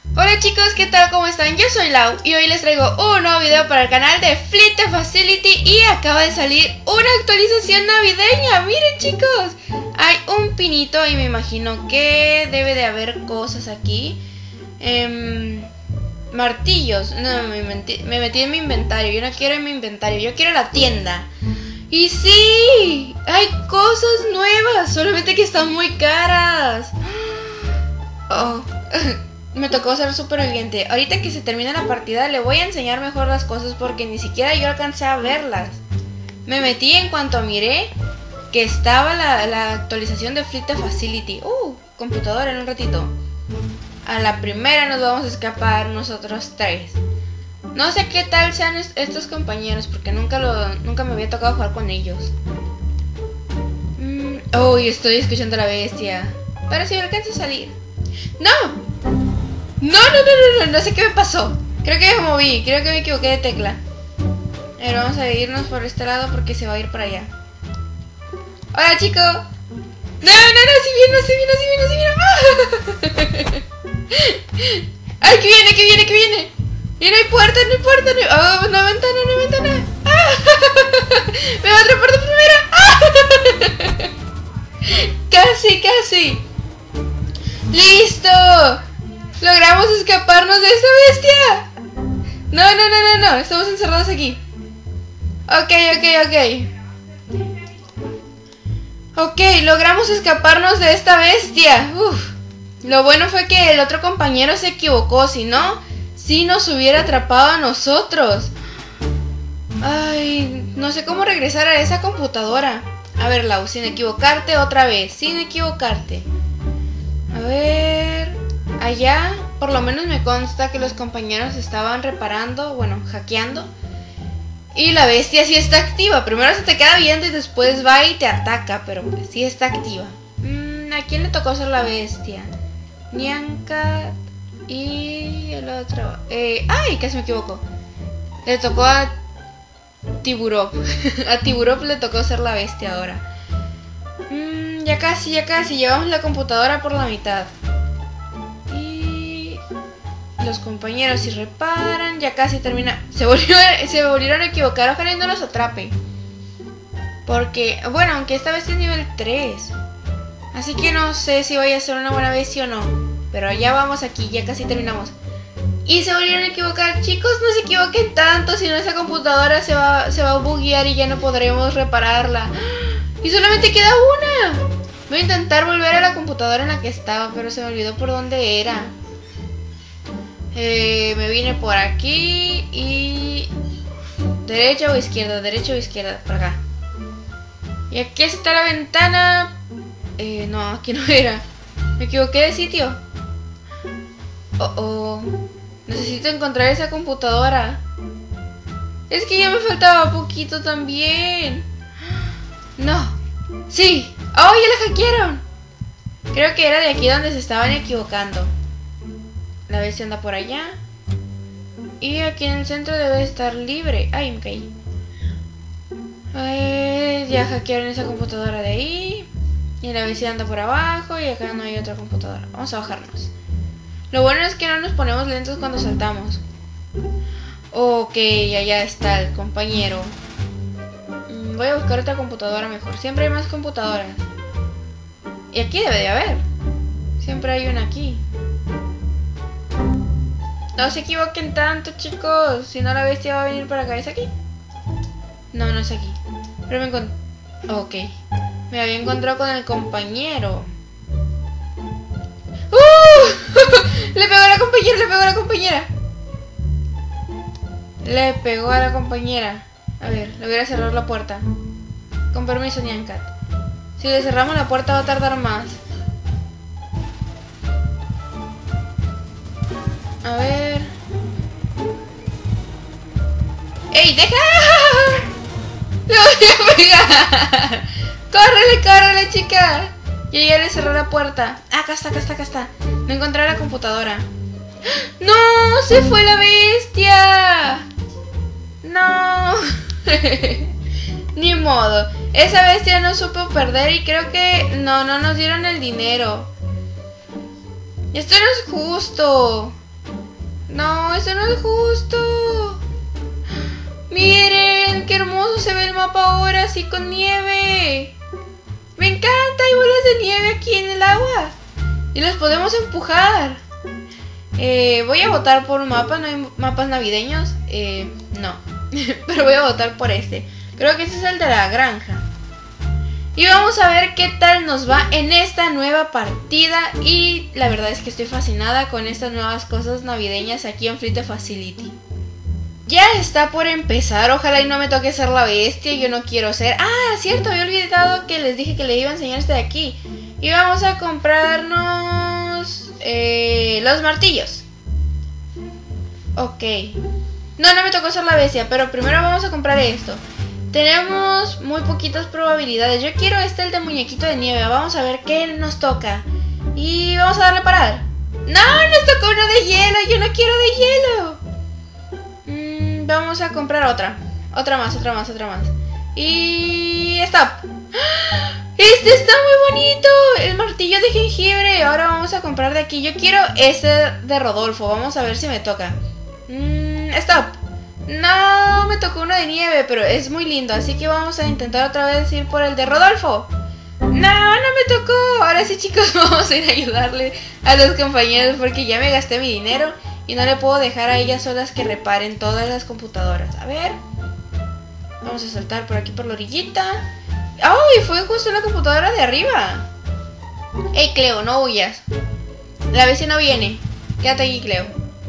Hola chicos, ¿qué tal? ¿Cómo están? Yo soy Lau y hoy les traigo un nuevo video para el canal de Flite Facility y acaba de salir una actualización navideña. Miren chicos, hay un pinito y me imagino que debe de haber cosas aquí. Martillos, no, me metí en mi inventario, yo no quiero en mi inventario, yo quiero la tienda. Y sí, hay cosas nuevas, solamente que están muy caras. Oh, me tocó ser superviviente. Ahorita que se termine la partida le voy a enseñar mejor las cosas porque ni siquiera yo alcancé a verlas. Me metí en cuanto miré que estaba la actualización de Flite Facility. Computadora en un ratito. A la primera nos vamos a escapar nosotros tres. No sé qué tal sean estos compañeros porque nunca me había tocado jugar con ellos. Estoy escuchando a la bestia. Pero si me alcanza a salir. ¡No! No sé qué me pasó. Creo que me moví, creo que me equivoqué de tecla. A ver, vamos a irnos por este lado porque se va a ir para allá. Hola, chico. No, si viene. ¡Ay, que viene! Y no hay puerta, ¡Oh, una ventana! ¡Ah! ¡Me va a atrapar de primera! ¡Ah! Casi. ¡Listo! ¡Logramos escaparnos de esta bestia! No, estamos encerrados aquí. Ok, logramos escaparnos de esta bestia. Lo bueno fue que el otro compañero se equivocó, si no, sí nos hubiera atrapado a nosotros. Ay, no sé cómo regresar a esa computadora. A ver, Lau, sin equivocarte otra vez, sin equivocarte. A ver, allá por lo menos me consta que los compañeros estaban reparando, bueno, hackeando. Y la bestia sí está activa. Primero se te queda viendo y después va y te ataca, pero pues sí está activa. ¿A quién le tocó ser la bestia? Nyancat y el otro. ¡Ay! Casi me equivoco. Le tocó a Tiburop. A Tiburop le tocó ser la bestia ahora. Ya casi. Llevamos la computadora por la mitad. Y los compañeros si reparan. Ya casi termina. Se volvieron a equivocar. Ojalá y no los atrape. Porque, bueno, aunque esta vez es nivel 3. Así que no sé si vaya a ser una buena bestia o no. Pero ya vamos aquí, ya casi terminamos. Y se volvieron a equivocar. Chicos, no se equivoquen tanto, si no esa computadora se va a buguear y ya no podremos repararla. Y solamente queda una. Voy a intentar volver a la computadora en la que estaba, pero se me olvidó por dónde era. Me vine por aquí y... ¿Derecha o izquierda? Por acá. Y aquí está la ventana. No, aquí no era. Me equivoqué de sitio. Necesito encontrar esa computadora. Es que ya me faltaba poquito también. No. Sí. ¡Oh, ya la hackearon! Creo que era de aquí donde se estaban equivocando. La bestia anda por allá. Y aquí en el centro debe estar libre. Ay, me caí. Ya hackearon esa computadora de ahí. Y la bestia anda por abajo. Y acá no hay otra computadora. Vamos a bajarnos. Lo bueno es que no nos ponemos lentos cuando saltamos. Ok, allá está el compañero. Voy a buscar otra computadora mejor. Siempre hay más computadoras. Y aquí debe de haber. Siempre hay una aquí. No se equivoquen tanto, chicos. Si no, la bestia va a venir para acá. ¿Es aquí? No es aquí. Pero me encontré... Ok. Me había encontrado con el compañero. Le pegó a la compañera. A ver, le voy a cerrar la puerta. Con permiso, Nyancat. Si le cerramos la puerta va a tardar más. A ver. ¡Ey, deja! ¡Le voy a pegar! ¡Córrele, chica! Yo ya le cerré la puerta. Acá está. No encontré la computadora. ¡No! ¡Se fue la bestia! ¡No! Ni modo. Esa bestia no supo perder y creo que... No nos dieron el dinero. Esto no es justo. No, eso no es justo. Miren, qué hermoso se ve el mapa ahora, así con nieve. Me encanta, hay bolas de nieve aquí en el agua. Y los podemos empujar. Voy a votar por un mapa, ¿no hay mapas navideños? No, pero voy a votar por este. Creo que este es el de la granja. Y vamos a ver qué tal nos va en esta nueva partida. Y la verdad es que estoy fascinada con estas nuevas cosas navideñas aquí en Fleet Facility. Ya está por empezar, ojalá y no me toque ser la bestia, yo no quiero ser... Ah, cierto, había olvidado que les dije que les iba a enseñar este de aquí. Y vamos a comprarnos los martillos. Ok. No me tocó ser la bestia, pero primero vamos a comprar esto. Tenemos muy poquitas probabilidades. Yo quiero el de muñequito de nieve. Vamos a ver qué nos toca. Y vamos a darle a parar. ¡No! Nos tocó uno de hielo. Yo no quiero de hielo. Vamos a comprar otra. Otra más. Y... ¡stop! Este está muy bonito. El martillo de jengibre. Ahora vamos a comprar de aquí. Yo quiero ese de Rodolfo. Vamos a ver si me toca. ¡Stop! No, me tocó uno de nieve, pero es muy lindo, así que vamos a intentar otra vez ir por el de Rodolfo. No me tocó. Ahora sí, chicos, vamos a ir a ayudarle a los compañeros porque ya me gasté mi dinero y no le puedo dejar a ellas solas que reparen todas las computadoras. A ver, vamos a saltar por aquí por la orillita. ¡Ay! Fue justo en la computadora de arriba. ¡Ey, Cleo, no huyas! La vecina viene. Quédate aquí, Cleo.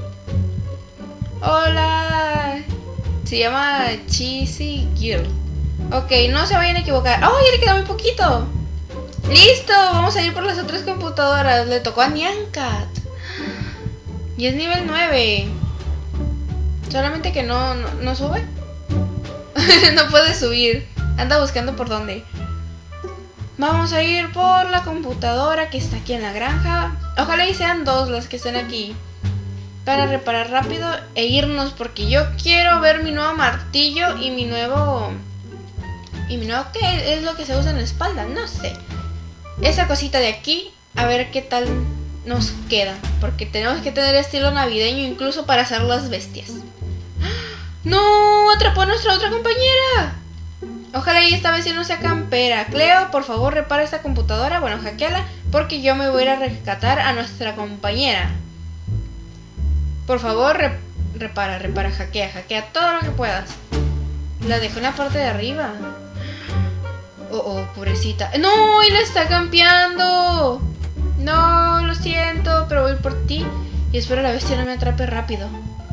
Hola. Se llama Cheesy Girl. Ok, no se vayan a equivocar. ¡Oh, ya le queda muy poquito! ¡Listo! Vamos a ir por las otras computadoras. Le tocó a Nyancat. Y es nivel 9. Solamente que no sube. No puede subir. Anda buscando por dónde. Vamos a ir por la computadora que está aquí en la granja. Ojalá y sean dos las que estén aquí. Para reparar rápido e irnos, porque yo quiero ver mi nuevo martillo y mi nuevo... ¿qué es lo que se usa en la espalda? No sé. Esa cosita de aquí, a ver qué tal nos queda, porque tenemos que tener estilo navideño incluso para hacer las bestias. ¡No! ¡Atrapó a nuestra otra compañera! Ojalá y esta vez sí no sea campera. Cleo, por favor, repara esta computadora. Bueno, hackeala, porque yo me voy a ir a rescatar a nuestra compañera. Por favor, repara, hackea todo lo que puedas. La dejó en la parte de arriba. Oh, pobrecita. ¡No! ¡Y la está campeando! No, lo siento, pero voy por ti. Y espero la bestia no me atrape rápido.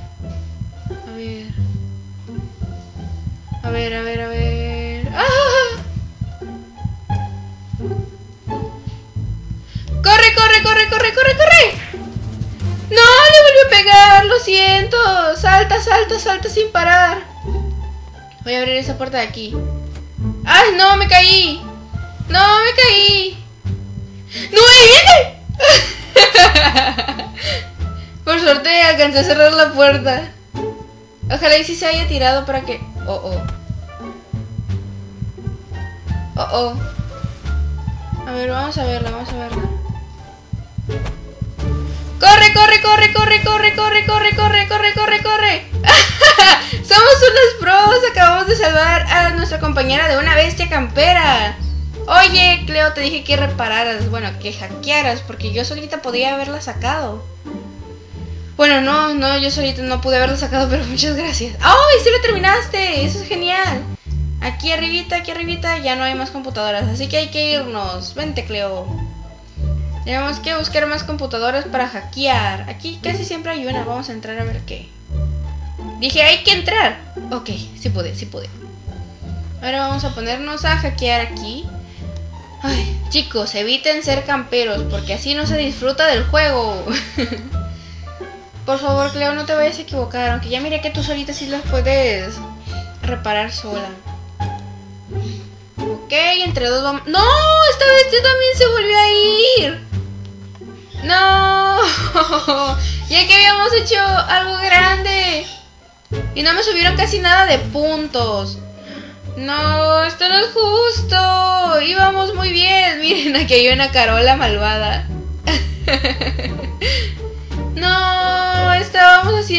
A ver. ¡Ah! ¡Corre! ¡No! ¡Le volvió a pegar! ¡Lo siento! ¡Salta sin parar! Voy a abrir esa puerta de aquí. ¡Ay, no! ¡Me caí! ¡No, me caí! ¡No, ahí viene! Por suerte alcancé a cerrar la puerta. Ojalá y si se haya tirado para que... Oh. A ver, vamos a verla. ¡Corre! Somos unos pros. Acabamos de salvar a nuestra compañera de una bestia campera. Oye, Cleo, te dije que repararas. Bueno, que hackearas, porque yo solita podía haberla sacado. Bueno, no, yo solita no pude haberla sacado, pero muchas gracias. ¡Ay, sí lo terminaste! Eso es genial. Aquí arribita ya no hay más computadoras, así que hay que irnos. Vente, Cleo. Tenemos que buscar más computadoras para hackear. Aquí casi siempre hay una. Vamos a entrar a ver qué. Dije, hay que entrar. Ok, sí pude. Ahora vamos a ponernos a hackear aquí. Ay, chicos, eviten ser camperos, porque así no se disfruta del juego. Por favor, Cleo, no te vayas a equivocar. Aunque ya miré que tú solita sí las puedes reparar sola. Ok, entre dos vamos... ¡No! Esta bestia también se volvió a ir. ¡No! Ya que habíamos hecho algo grande. Y no me subieron casi nada de puntos. No, esto no es justo. Íbamos muy bien. Miren, aquí hay una Carola malvada. No, estábamos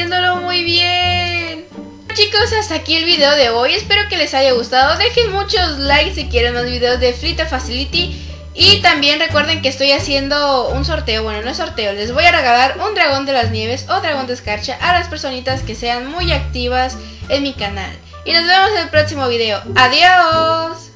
muy bien. Chicos, hasta aquí el video de hoy. Espero que les haya gustado. Dejen muchos likes si quieren más videos de Flita Facility. Y también recuerden que estoy haciendo un sorteo. Bueno, no es sorteo. Les voy a regalar un dragón de las nieves o dragón de escarcha a las personitas que sean muy activas en mi canal. Y nos vemos en el próximo video. ¡Adiós!